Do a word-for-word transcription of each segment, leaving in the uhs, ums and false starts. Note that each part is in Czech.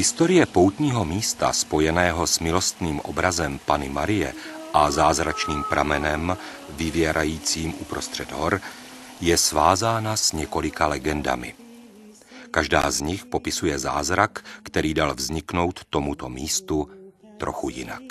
Historie poutního místa spojeného s milostným obrazem Panny Marie a zázračným pramenem vyvěrajícím uprostřed hor je svázána s několika legendami. Každá z nich popisuje zázrak, který dal vzniknout tomuto místu trochu jinak.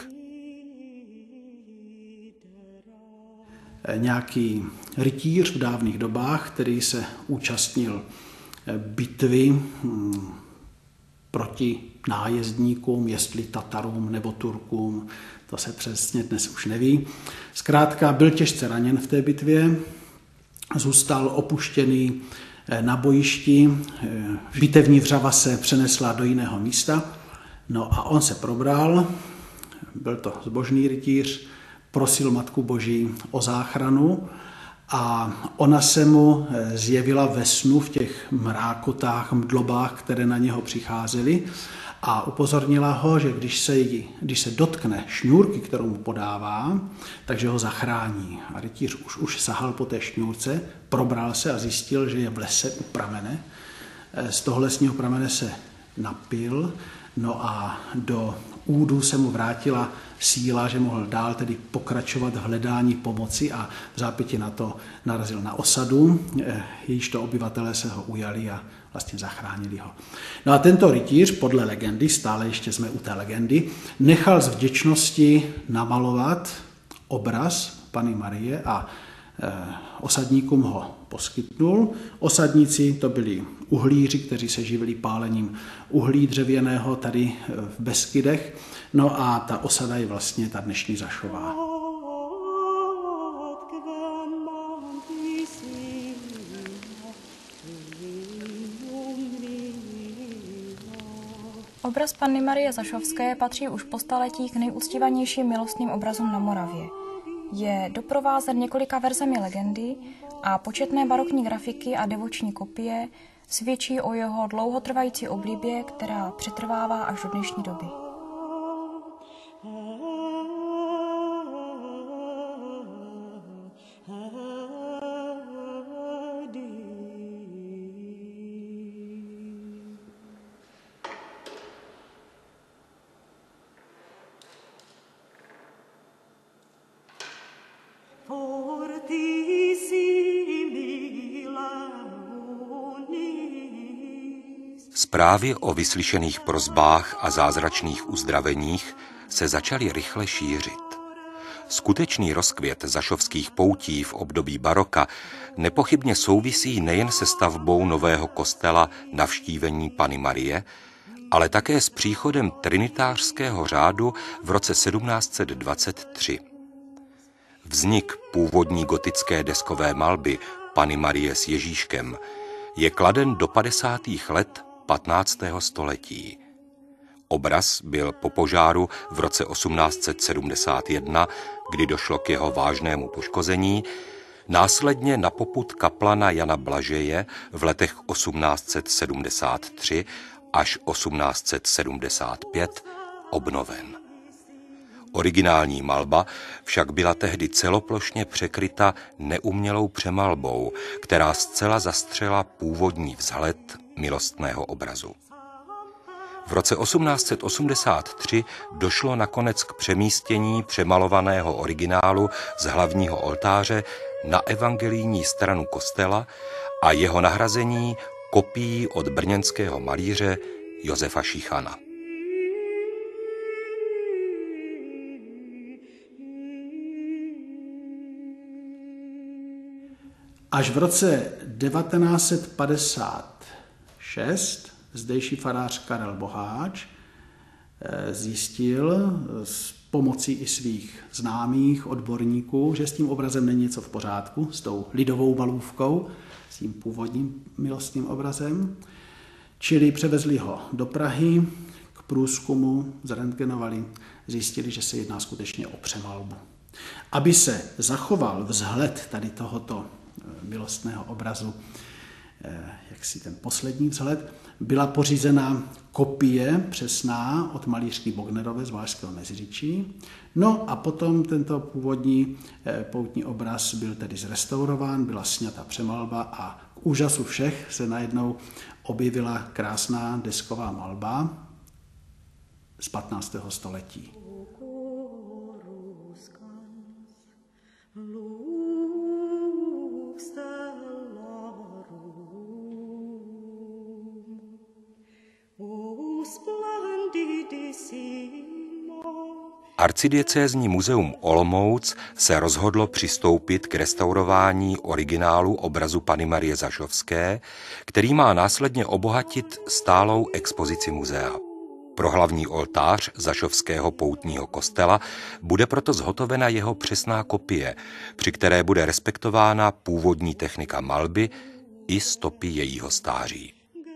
Nějaký rytíř v dávných dobách, který se účastnil bitvy proti nájezdníkům, jestli Tatarům nebo Turkům, to se přesně dnes už neví. Zkrátka byl těžce raněn v té bitvě, zůstal opuštěný na bojišti, bitevní vřava se přenesla do jiného místa, no a on se probral, byl to zbožný rytíř, prosil Matku Boží o záchranu a ona se mu zjevila ve snu v těch mrákotách, mdlobách, které na něho přicházely a upozornila ho, že když se, když se dotkne šňůrky, kterou mu podává, takže ho zachrání. A rytíř už, už sahal po té šňůrce, probral se a zjistil, že je v lese u pramene. Z toho lesního pramene se napil, no a do údu se mu vrátila síla, že mohl dál tedy pokračovat v hledání pomoci a v zápětí na to narazil na osadu, jejíž to obyvatelé se ho ujali a vlastně zachránili ho. No a tento rytíř, podle legendy, stále ještě jsme u té legendy, nechal z vděčnosti namalovat obraz Panny Marie a e, osadníkům ho poskytnul. Osadníci to byli uhlíři, kteří se živili pálením uhlí dřevěného tady v Beskydech. No a ta osada je vlastně ta dnešní Zašová. Obraz Panny Marie Zašovské patří už po staletí k nejúctívanějším milostným obrazům na Moravě. Je doprovázen několika verzemi legendy a početné barokní grafiky a devoční kopie svědčí o jeho dlouhotrvající oblibě, která přetrvává až do dnešní doby. Zprávy o vyslyšených prosbách a zázračných uzdraveních se začaly rychle šířit. Skutečný rozkvět zašovských poutí v období baroka nepochybně souvisí nejen se stavbou nového kostela Navštívení Panny Marie, ale také s příchodem trinitářského řádu v roce sedmnáct set dvacet tři. Vznik původní gotické deskové malby Panny Marie s Ježíškem je kladen do padesátých let patnáctého století. Obraz byl po požáru v roce osmnáct set sedmdesát jedna, kdy došlo k jeho vážnému poškození, následně na popud kaplana Jana Blažeje v letech osmnáct set sedmdesát tři až osmnáct set sedmdesát pět obnoven. Originální malba však byla tehdy celoplošně překryta neumělou přemalbou, která zcela zastřela původní vzhled milostného obrazu. V roce osmnáct set osmdesát tři došlo nakonec k přemístění přemalovaného originálu z hlavního oltáře na evangelijní stranu kostela a jeho nahrazení kopií od brněnského malíře Josefa Šichana. Až v roce devatenáct set padesát šest zdejší farář Karel Boháč zjistil s pomocí i svých známých odborníků, že s tím obrazem není něco v pořádku, s tou lidovou valůvkou, s tím původním milostným obrazem. Čili převezli ho do Prahy k průzkumu, zrentgenovali, zjistili, že se jedná skutečně o přemalbu. Aby se zachoval vzhled tady tohoto milostného obrazu, jak si ten poslední vzhled, byla pořízena kopie přesná od malířky Bognerové z Valašského Meziříčí. No a potom tento původní poutní obraz byl tedy zrestaurován, byla sňata přemalba a k úžasu všech se najednou objevila krásná desková malba, z patnáctého století. Arcidiecézní muzeum Olomouc se rozhodlo přistoupit k restaurování originálu obrazu Panny Marie Zašovské, který má následně obohatit stálou expozici muzea. Pro hlavní oltář Zašovského poutního kostela bude proto zhotovena jeho přesná kopie, při které bude respektována původní technika malby i stopy jejího stáří.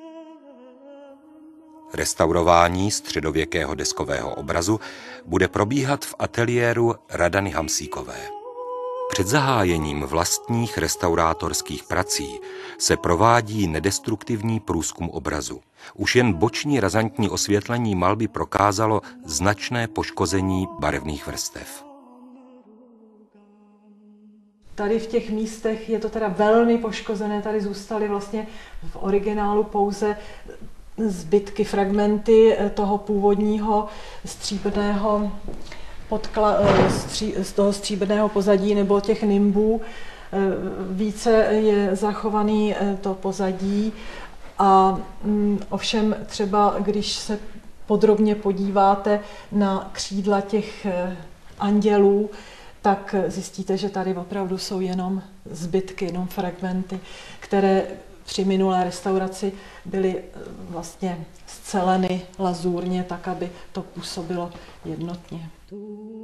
Restaurování středověkého deskového obrazu bude probíhat v ateliéru Radany Hamsíkové. Před zahájením vlastních restaurátorských prací se provádí nedestruktivní průzkum obrazu. Už jen boční razantní osvětlení malby prokázalo značné poškození barevných vrstev. Tady v těch místech je to teda velmi poškozené, tady zůstaly vlastně v originálu pouze zbytky, fragmenty toho původního stříbrného podkla, stří, z toho stříbrného pozadí nebo těch nimbů. Více je zachovaný to pozadí a ovšem třeba, když se podrobně podíváte na křídla těch andělů, tak zjistíte, že tady opravdu jsou jenom zbytky, jenom fragmenty, které při minulé restauraci byly vlastně sceleny lazurně, tak aby to působilo jednotně.